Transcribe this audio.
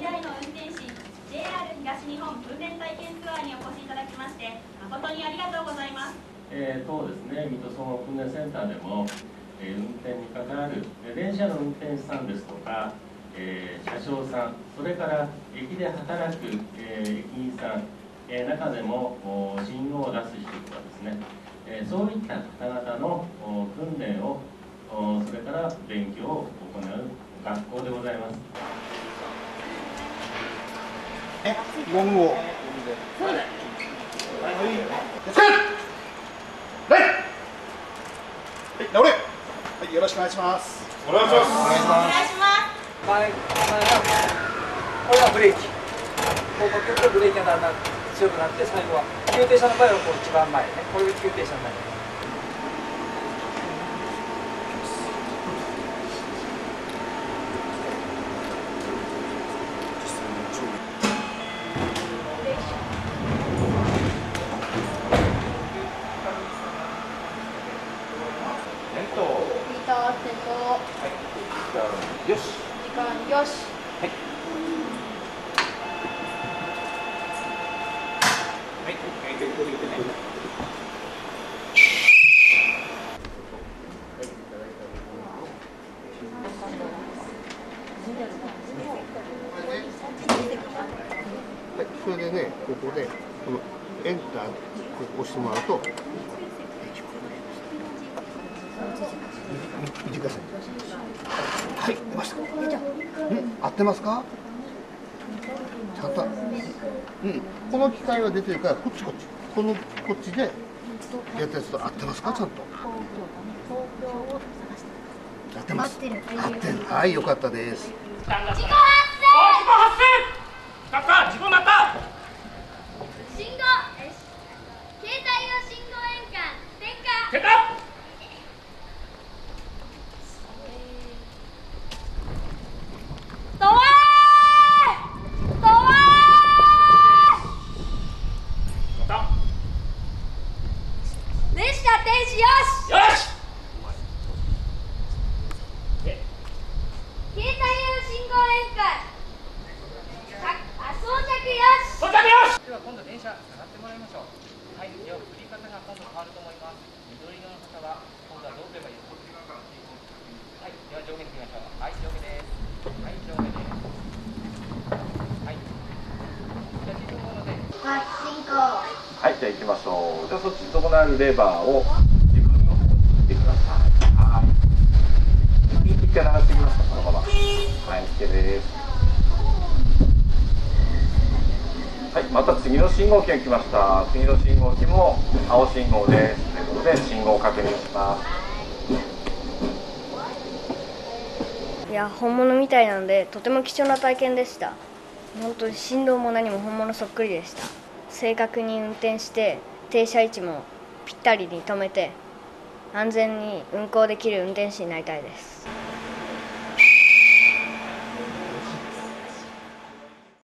来の運転士 JR 東日本訓練体験ツアーにお越しいただきまして誠にありがとうございます。 当ですね、水戸総合訓練センターでも、運転に関わる電車の運転手さんですとか、車掌さん、それから駅で働く、駅員さん、中でも信号を出す人とかですね、そういった方々の訓練を、それから勉強を行う学校でございます。 ゴムを。直れ。はい、よろしくお願いします。 お願いします。 お願いします。 前がこれがブレーキ。こうかけるとブレーキがだんだん強くなって最後は急停車の場合はこう一番前ね。これが急停車になります。 よし。 時間よし。 はい。 それでね、ここでこのエンター押してもらうと。見てください。はい、出ました。合ってますか？ちゃんと。この機械が出てるから、こっち。こっちでやったやつと合ってますか？ちゃんと。合ってます。合ってる。はい、よかったです。 事故発生。 来たか、事故になった。 信号。携帯用信号変換。点火。 点火。 列車停止よし。 よし。 携帯用信号変換。装着よし。 到着よし。 では今度電車上がってもらいましょう。はい、では振り方が今度変わると思います。緑色の方は今度はどうすればいいですか？はい、では上下に行きましょう。はい、上下です。はい、上下です。はい。じゃあ自分もので。 進行。 はい、じゃあ行きましょう。じゃあそっちに伴うレバーを自分の方に引いてください。はい。一回流してみますか、そのまま。はい、OK です。はい、また次の信号機が来ました。次の信号機も青信号です。ということで信号を確認します。 いや、本物みたいなのでとても貴重な体験でした。本当に振動も何も本物そっくりでした。正確に運転して停車位置もぴったりに止めて安全に運行できる運転士になりたいです。